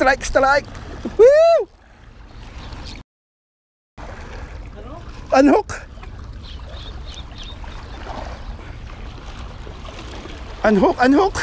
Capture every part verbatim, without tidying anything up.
strike, strike. Woo! Unhook. Unhook, unhook.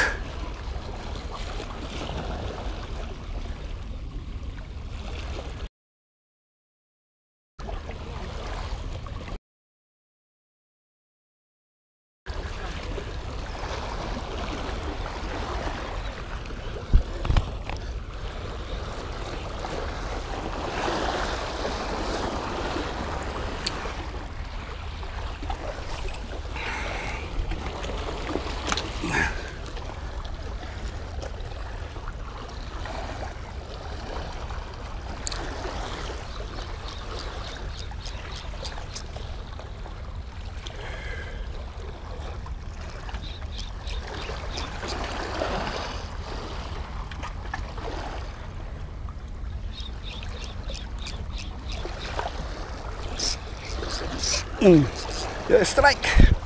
Mm. Strike.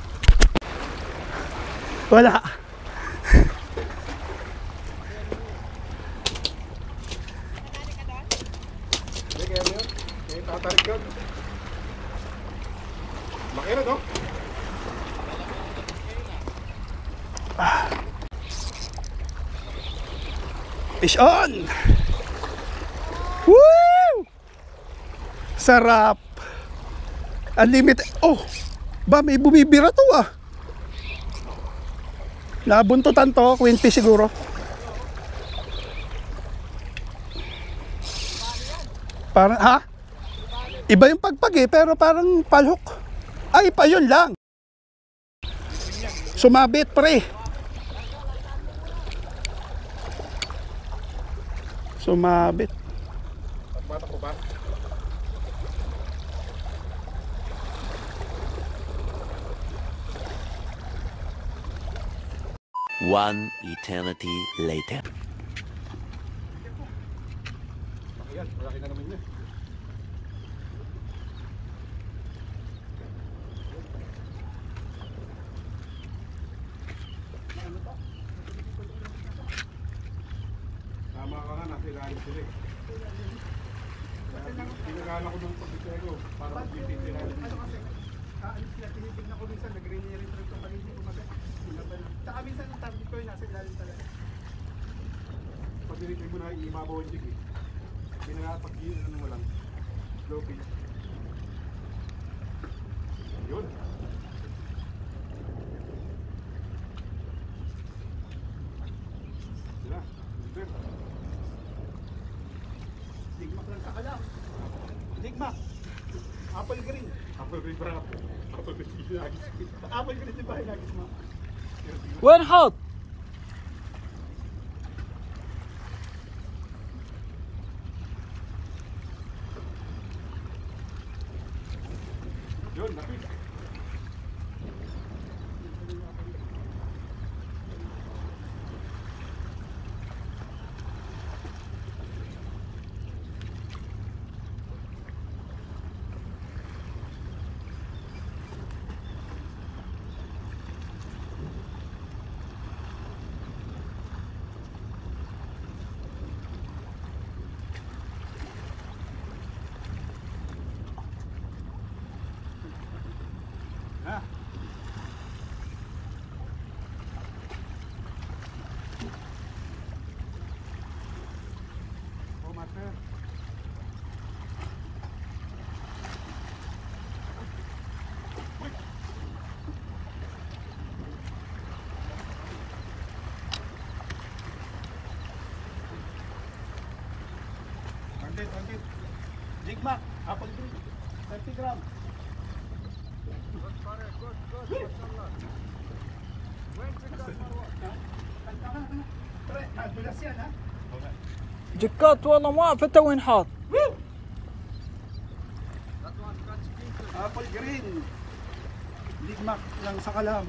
Wala. Fish on. Woo! Sarap. Unlimited. Oh, ba may bumibira to ah. Nabuntutan to, twenty siguro. Parang ha? Iba yung pagpag eh, pero parang palhook. Ay, pa yun lang. Sumabit pre. Sumabit. Bata ko ba? One eternity later. Ayan, malaki na naman yun. Tama ka nga, nasa ilalim sila eh. Pinagala ko ng pagkikero para mag-ibig ilalim. Ano kasi, kaalis sila, tinitignan ko minsan, nag-re-re-re ito paligid ko mag- Saka minsan ang target ko yun, nasa ilalim talaga. Pag dinitig mo na ibabaw ang jig eh. Pinagapag-yun, ano mo lang. Slow pitch. Yun. Sila. Sila. Digmak lang sa kalam. Digmak. Apple green. Apple green para Apple green hinagis. Apple green di ba hinagis mo? One hot. Yun, napit. Ha? Oh, master. Kontit, kontit. Jigmak, apple green. thirty gram. جكات والله ما اعرف انت وين حاط. Apple green. Digmak lang sa kalam.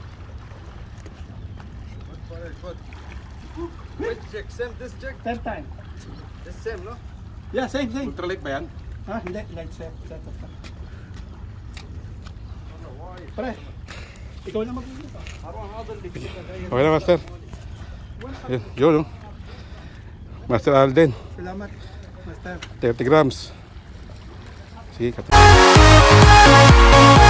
Which jig? Same this jig? Third time. This same, no? Yeah, same, same. Ultralight ba yan? Ha? Hindi, light set. Set up ka. Pre, ikaw na mag-ulit ah. Okay na, master. Yun, yun. Master Alden, Salamat, Master. thirty grams. Sige, kat-